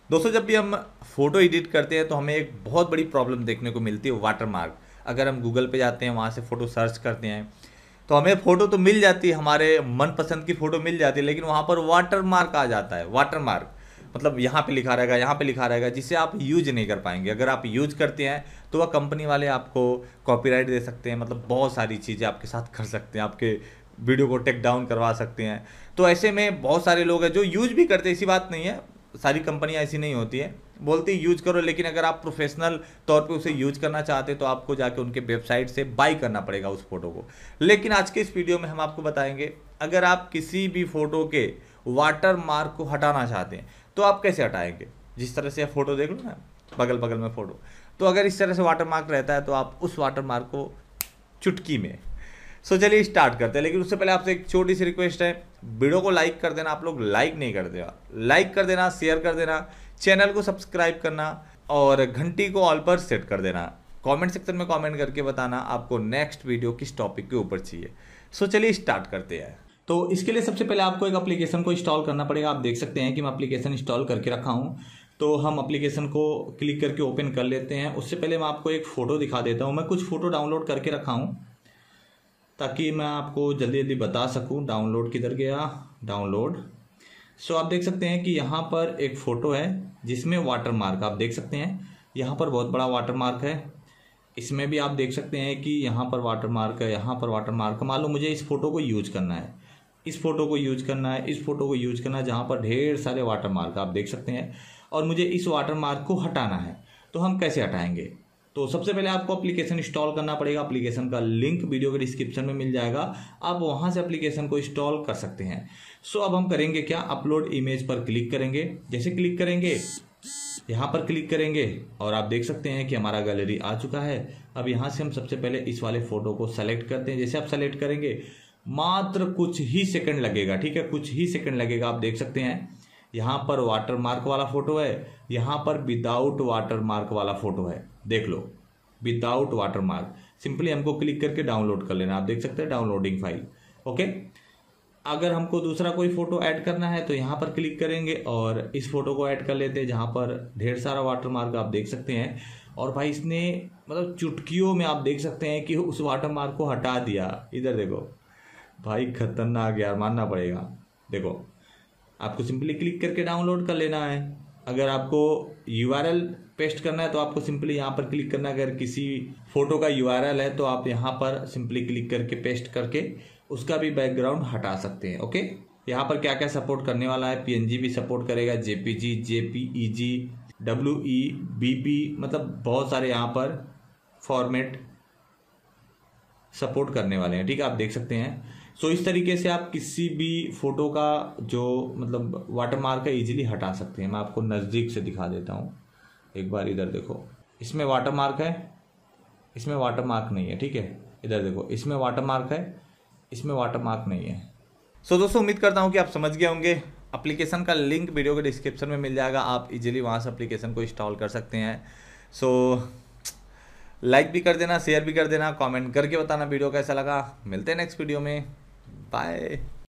दोस्तों जब भी हम फोटो एडिट करते हैं तो हमें एक बहुत बड़ी प्रॉब्लम देखने को मिलती है, वाटरमार्क। अगर हम गूगल पे जाते हैं, वहाँ से फ़ोटो सर्च करते हैं तो हमें फ़ोटो तो मिल जाती है, हमारे मनपसंद की फ़ोटो मिल जाती है, लेकिन वहाँ पर वाटरमार्क आ जाता है। वाटरमार्क मतलब यहाँ पे लिखा रहेगा, यहाँ पे लिखा रहेगा, जिसे आप यूज नहीं कर पाएंगे। अगर आप यूज करते हैं तो वह कंपनी वाले आपको कॉपीराइट दे सकते हैं, मतलब बहुत सारी चीज़ें आपके साथ कर सकते हैं, आपके वीडियो को टेक डाउन करवा सकते हैं। तो ऐसे में बहुत सारे लोग हैं जो यूज भी करते हैं, ऐसी बात नहीं है, सारी कंपनियां ऐसी नहीं होती है, बोलती यूज करो, लेकिन अगर आप प्रोफेशनल तौर पे उसे यूज करना चाहते हैं तो आपको जाके उनके वेबसाइट से बाई करना पड़ेगा उस फोटो को। लेकिन आज के इस वीडियो में हम आपको बताएंगे, अगर आप किसी भी फोटो के वाटर मार्क को हटाना चाहते हैं तो आप कैसे हटाएंगे। जिस तरह से आप फोटो देख लो ना, बगल बगल में फोटो, तो अगर इस तरह से वाटर मार्क रहता है तो आप उस वाटर मार्क को चुटकी में। सो चलिए स्टार्ट करते हैं, लेकिन उससे पहले आपसे एक छोटी सी रिक्वेस्ट है, वीडियो को लाइक कर देना। आप लोग लाइक नहीं करते, लाइक कर देना, शेयर कर देना, चैनल को सब्सक्राइब करना और घंटी को ऑल पर सेट कर देना। कमेंट सेक्शन में कमेंट करके बताना आपको नेक्स्ट वीडियो किस टॉपिक के ऊपर चाहिए। सो चलिए स्टार्ट करते हैं। तो इसके लिए सबसे पहले आपको एक एप्लीकेशन को इंस्टॉल करना पड़ेगा। आप देख सकते हैं कि मैं एप्लीकेशन इंस्टॉल करके रखा हूँ। तो हम एप्लीकेशन को क्लिक करके ओपन कर लेते हैं। उससे पहले मैं आपको एक फ़ोटो दिखा देता हूँ। मैं कुछ फ़ोटो डाउनलोड करके रखा हूँ ताकि मैं आपको जल्दी जल्दी बता सकूं। डाउनलोड किधर गया, डाउनलोड। सो आप देख सकते हैं कि यहाँ पर एक फ़ोटो है जिसमें वाटर मार्क आप देख सकते हैं। यहाँ पर बहुत बड़ा वाटर मार्क है। इसमें भी आप देख सकते हैं कि यहाँ पर वाटर मार्क है, यहाँ पर वाटर मार्क। मान लो मुझे इस फोटो को यूज करना है, इस फोटो को यूज करना है, इस फोटो को यूज करना है, जहाँ पर ढेर सारे वाटर मार्क आप देख सकते हैं, और मुझे इस वाटर मार्क को हटाना है। तो हम कैसे हटाएंगे? तो सबसे पहले आपको एप्लीकेशन इंस्टॉल करना पड़ेगा। एप्लीकेशन का लिंक वीडियो के डिस्क्रिप्शन में मिल जाएगा, आप वहां से एप्लीकेशन को इंस्टॉल कर सकते हैं। सो अब हम करेंगे क्या, अपलोड इमेज पर क्लिक करेंगे। जैसे क्लिक करेंगे, यहाँ पर क्लिक करेंगे और आप देख सकते हैं कि हमारा गैलरी आ चुका है। अब यहाँ से हम सबसे पहले इस वाले फोटो को सेलेक्ट करते हैं। जैसे आप सेलेक्ट करेंगे, मात्र कुछ ही सेकंड लगेगा, ठीक है, कुछ ही सेकंड लगेगा। आप देख सकते हैं यहाँ पर वाटर मार्क वाला फोटो है, यहाँ पर विदाउट वाटर मार्क वाला फोटो है। देख लो, विदाउट वाटर मार्क। सिंपली हमको क्लिक करके डाउनलोड कर लेना। आप देख सकते हैं डाउनलोडिंग फाइल, ओके। अगर हमको दूसरा कोई फोटो ऐड करना है तो यहाँ पर क्लिक करेंगे और इस फोटो को ऐड कर लेते हैं, जहाँ पर ढेर सारा वाटर मार्क आप देख सकते हैं। और भाई इसने मतलब चुटकियों में आप देख सकते हैं कि उस वाटर मार्क को हटा दिया। इधर देखो भाई, खतरनाक यार, मानना पड़ेगा। देखो, आपको सिंपली क्लिक करके डाउनलोड कर लेना है। अगर आपको यूआरएल पेस्ट करना है तो आपको सिंपली यहाँ पर क्लिक करना है। अगर किसी फोटो का यूआरएल है तो आप यहाँ पर सिंपली क्लिक करके पेस्ट करके उसका भी बैकग्राउंड हटा सकते हैं, ओके। यहाँ पर क्या क्या सपोर्ट करने वाला है, पीएनजी भी सपोर्ट करेगा, जेपीजी, जेपीईजी, डब्ल्यूईबीपी, मतलब बहुत सारे यहाँ पर फॉर्मेट सपोर्ट करने वाले हैं, ठीक है, आप देख सकते हैं। सो इस तरीके से आप किसी भी फोटो का जो मतलब वाटरमार्क है इजीली हटा सकते हैं। मैं आपको नज़दीक से दिखा देता हूँ एक बार। इधर देखो, इसमें वाटरमार्क है, इसमें वाटरमार्क नहीं है, ठीक है। इधर देखो, इसमें वाटरमार्क है, इसमें वाटरमार्क नहीं है। सो दोस्तों उम्मीद करता हूँ कि आप समझ गए होंगे। एप्लीकेशन का लिंक वीडियो के डिस्क्रिप्शन में मिल जाएगा, आप इजीली वहाँ से एप्लीकेशन को इंस्टॉल कर सकते हैं। सो लाइक भी कर देना, शेयर भी कर देना, कमेंट करके बताना वीडियो कैसा लगा। मिलते हैं नेक्स्ट वीडियो में, बाय।